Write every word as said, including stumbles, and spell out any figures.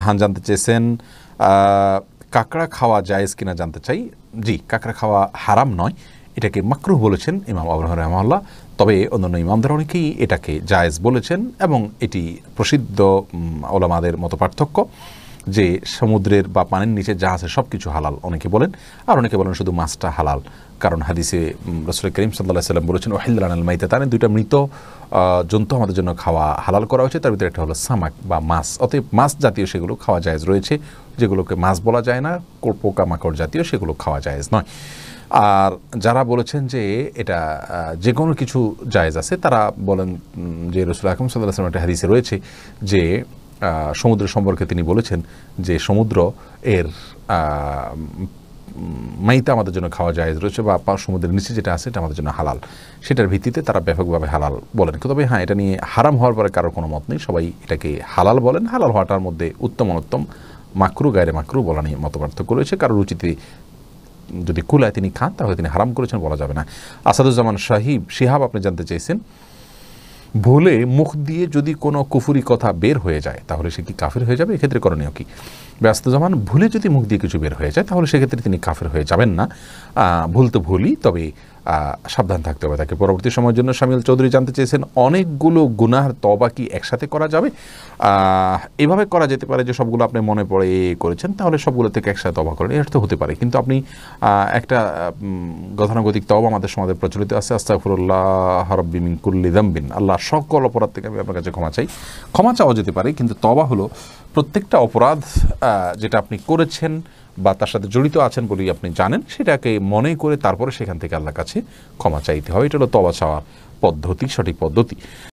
জাহান জানতে চেয়েছেন কাঁকড়া খাওয়া জায়েজ কিনা জানতে চাই। জি, কাঁকড়া খাওয়া হারাম নয়, এটাকে মাকরুহ বলেছেন ইমাম আবু হানিফা রাহিমাহুল্লাহ। তবে অন্যান্য ইমামদের অনেকেই এটাকে জায়েজ বলেছেন এবং এটি প্রসিদ্ধ ওলামাদের মতো পার্থক্য যে সমুদ্রের বা পানির নিচে যা আছে সব কিছু হালাল অনেকে বলেন, আর অনেকে বলেন শুধু মাছটা হালাল। কারণ হাদিসে রাসূল করিম সাল্লাল্লাহু আলাইহি ওয়াসাল্লাম বলেছেন ওয়াহিল্লা লানাল মাইতাতান, দুইটা মৃত জন্তু আমাদের জন্য খাওয়া হালাল করা হয়েছে, তার ভিতরে একটা হলো সামাক বা মাছ। অতএব মাছ জাতীয় সেগুলো খাওয়া জায়েজ রয়েছে, যেগুলোকে মাছ বলা যায় না, পোকা মাকড় জাতীয় সেগুলো খাওয়া জায়েজ নয়। আর যারা বলেছেন যে এটা যে কোনো কিছু জায়েজ আছে, তারা বলেন যে রাসূল আকরাম সাল্লাল্লাহু আলাইহি ওয়াসাল্লাম একটা হাদিসে রয়েছে যে সমুদ্র সম্পর্কে তিনি বলেছেন যে সমুদ্র এর মাইতা আমাদের জন্য খাওয়া জায়েজ রয়েছে, বা সমুদ্রের নিচে যেটা আছে এটা আমাদের জন্য হালাল। সেটার ভিত্তিতে তারা ব্যাপকভাবে হালাল বলেন। তবে হ্যাঁ, এটা নিয়ে হারাম হওয়ার পরে কারোর কোনো মত নেই, সবাই এটাকে হালাল বলেন। হালাল হওয়াটার মধ্যে উত্তম অনুত্তম, মাকরু গায়রে মাকরু বলা নিয়ে মত পার্থক্য রয়েছে। কারোর রুচিতে যদি কুলায় তিনি খান তাহলে তিনি হারাম করেছেন বলা যাবে না। আসাদুজ্জামান সাহিব শিহাব আপনি জানতে চেয়েছেন ভুলে মুখ দিয়ে যদি কোনো কুফুরি কথা বের হয়ে যায় তাহলে সে কি কাফের হয়ে যাবে? এক্ষেত্রে করণীয় কি? ব্যস্তজামান ভুলে যদি মুখ দিয়ে কিছু বের হয়ে যায় তাহলে সেক্ষেত্রে তিনি কাফের হয়ে যাবেন না। ভুল তো ভুলই, তবে সাবধান থাকতে হবে তাকে। পরবর্তী সময়ের জন্য শামিল চৌধুরী জানতে চেয়েছেন অনেকগুলো গুনাহর তওবা কি একসাথে করা যাবে? এভাবে করা যেতে পারে যে সবগুলো আপনি মনে পড়ে করেছেন, তাহলে সবগুলো থেকে একসাথে তওবা করেন, এটা তো হতে পারে। কিন্তু আপনি একটা গতানুগতিক তওবা আমাদের সমাজে প্রচলিত আছে, আস্তাগফিরুল্লাহ রাব্বি মিন কুল্লি যামবিন, আল্লাহ সকল অপরাধ থেকে আমি আপনার কাছে ক্ষমা চাই। ক্ষমা চাওয়া যেতে পারে, কিন্তু তওবা হলো প্রত্যেকটা অপরাধ যেটা আপনি করেছেন বা তার সাথে জড়িত আছেন বলেই আপনি জানেন, সেটাকে মনে করে তারপরে সেখান থেকে আল্লাহর কাছে ক্ষমা চাইতে হয়। এটা হলো তওবা চাওয়ার পদ্ধতি, সঠিক পদ্ধতি।